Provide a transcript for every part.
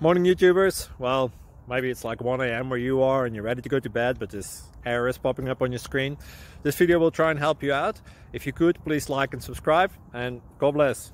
Morning YouTubers. Well, maybe it's like 1 a.m. where you are and you're ready to go to bed, but this error is popping up on your screen. This video will try and help you out. If you could, please like and subscribe, and God bless.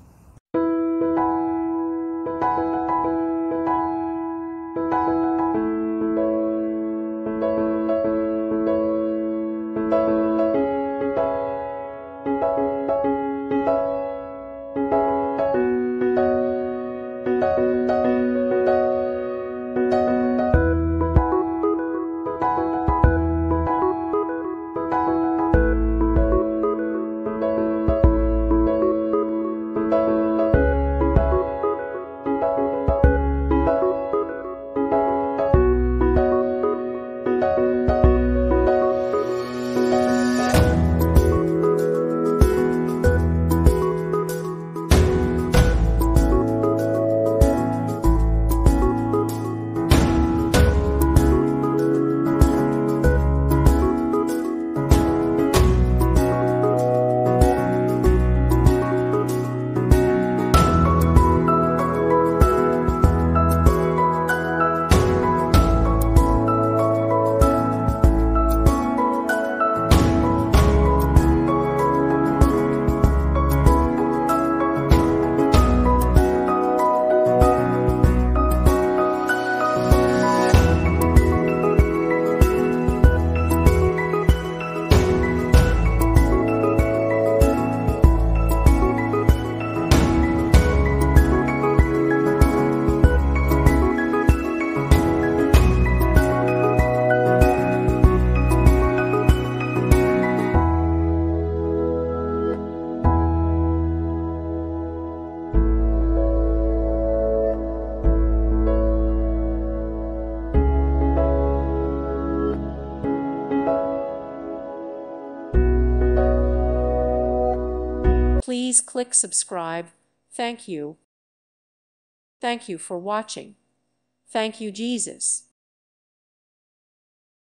Please click subscribe. Thank you. Thank you for watching. Thank you, Jesus.